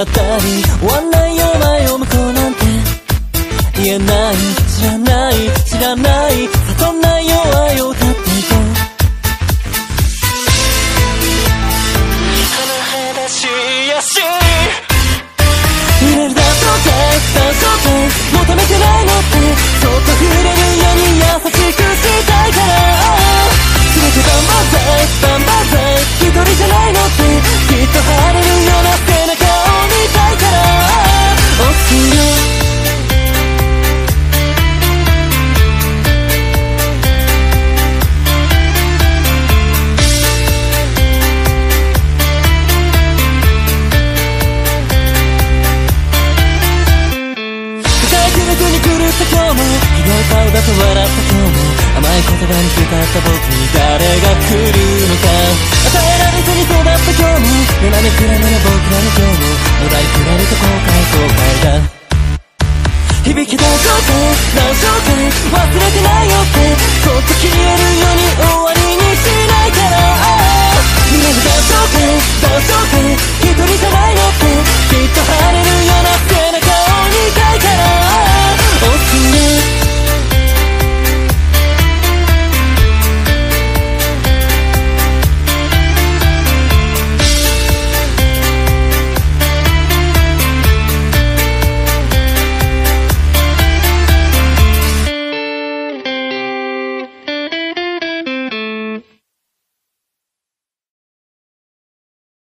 ったり終わんないよ前を向こうなんて言えない、知らない知らないそんなよ愛を歌っていこう。甚だしやし触れるだとか感想か求めてないのってそっと触れるように優しくしたいから全てバンバンザイバンバンザイ一人じゃないのってきっと晴れるような背中を見たいから押すよ。今日もひどい顔だと笑った今日も甘い言葉に浸った僕に誰が来るのか与えられずに育った今日も目まめくらめの僕らの今日もお題くられと後悔だ響き出そうか何章か忘れてないよってそっと消える